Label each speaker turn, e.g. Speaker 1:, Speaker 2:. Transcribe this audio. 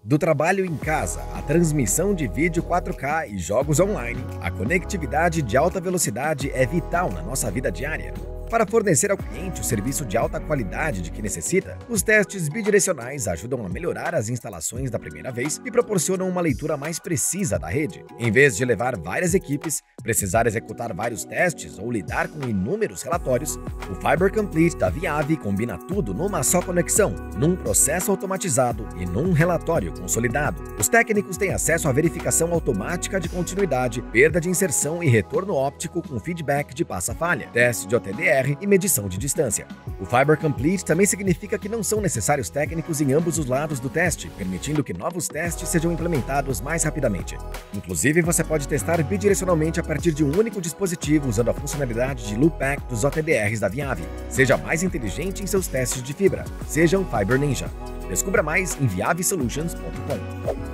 Speaker 1: Do trabalho em casa, a transmissão de vídeo 4K e jogos online, a conectividade de alta velocidade é vital na nossa vida diária. Para fornecer ao cliente o serviço de alta qualidade de que necessita, os testes bidirecionais ajudam a melhorar as instalações da primeira vez e proporcionam uma leitura mais precisa da rede. Em vez de levar várias equipes, precisar executar vários testes ou lidar com inúmeros relatórios, o Fiber Complete da Viavi combina tudo numa só conexão, num processo automatizado e num relatório consolidado. Os técnicos têm acesso à verificação automática de continuidade, perda de inserção e retorno óptico com feedback de passa-falha, teste de OTDR e medição de distância. O Fiber Complete também significa que não são necessários técnicos em ambos os lados do teste, permitindo que novos testes sejam implementados mais rapidamente. Inclusive, você pode testar bidirecionalmente a partir de um único dispositivo usando a funcionalidade de Loopback dos OTDRs da Viavi. Seja mais inteligente em seus testes de fibra. Seja um Fiber Ninja. Descubra mais em viavisolutions.com.